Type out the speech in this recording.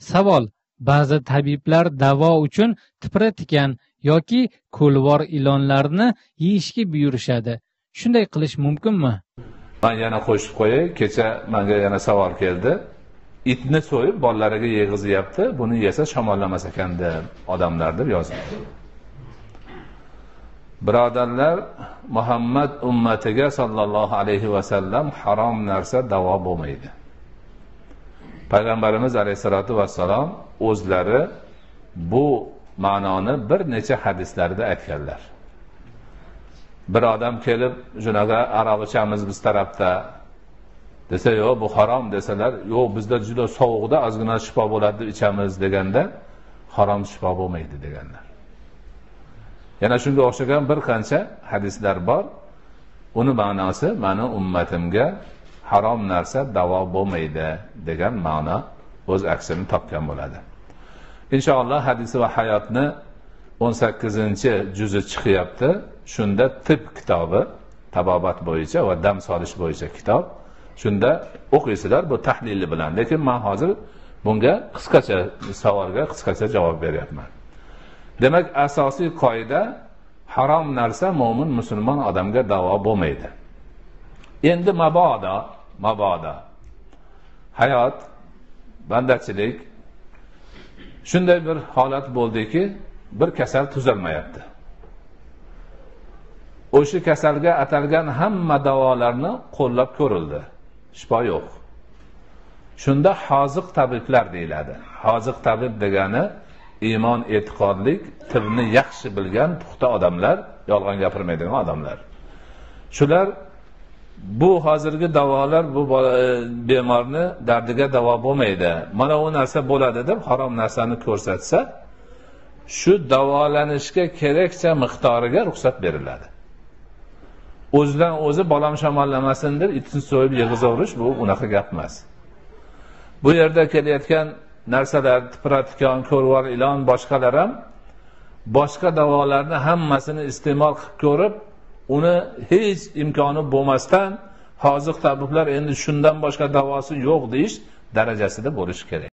Savol: ba'zi tabiblar davo uchun tipra tikan yoki ko'lvor ilonlarni yeyishga buyurishadi. Shunday qilish mumkinmi? Men yana qo'shib qo'yay, kecha menga yana savol keldi. Itni so'yib bolalariga yeg'izyapti, buni yesa shamollamas ekan deb odamlar deb yozibdi. Birodarlar, Muhammad ummatiga sallallohu alayhi va sallam harom narsa davo bo'lmaydi. Payg'ambarimiz alayhisolatu vassalom o'zlari bu ma'noni bir necha hadislarda aytganlar. Bir odam kelib, "Junaga aroq ichamiz biz tarafda" desa, "Yo'q, bu harom" desalar, "Yo'q, bizda juda sovuqda ozgina shifo bo'ladi deb ichamiz" deganda, harom shifo bo'lmaydi deganlar. Yana shunga o'xshagan bir qancha hadislar bor. Uni ma'nosi meni ummatimga harom narsa davo bo'lmaydi degan ma'no o'z aksini topgan bo'ladi. Inshaalloh hadis va hayotni 18-juzi chiqyapti. Shunda tib kitobi, tabobat bo'yicha va dam solish bo'yicha kitob. Shunda o'qiysizlar bu tahlili bilan. Lekin men hozir bunga qisqacha savolga qisqacha javob beryapman. Demak, asosiy qoida harom narsa mo'min musulmon odamga davo bo'lmaydi. Endi mabodo hayot, bandachilik shunday bir holat bo'ldiki, bir kasal tuzalmayapti. O'sha kasalga atalgan hamma davolarni qo'llab ko'rildi. Shifo yo'q. Shunda hoziq tabiblar deyiladi. Hoziq tabib degani iymon, e'tiqodlik, tilni yaxshi bilgan puxta odamlar, yolg'on gapirmaydigan odamlar. Shular bu hozirgi davolar bu bemorni dardiga davo bo'lmaydi, mana u narsa bo'ladi deb harom narsani ko'rsatsa, shu davolanishga kerakcha miqdoriga ruxsat beriladi. O'zidan o'zi bolam shamollamasin deb itni so'yib yig'izaverish bu unaqa gap emas. Bu yerda kelayotgan narsalar, tipratikon, ko'rvar, ilon, boshqalar ham boshqa davolarni hammasini iste'mol qilib ko'rib, uni hech imkoni bo'lmasdan hoziq tabiblar endi shundan boshqa davosi yo'q deyish darajasida bo'lishi kerak.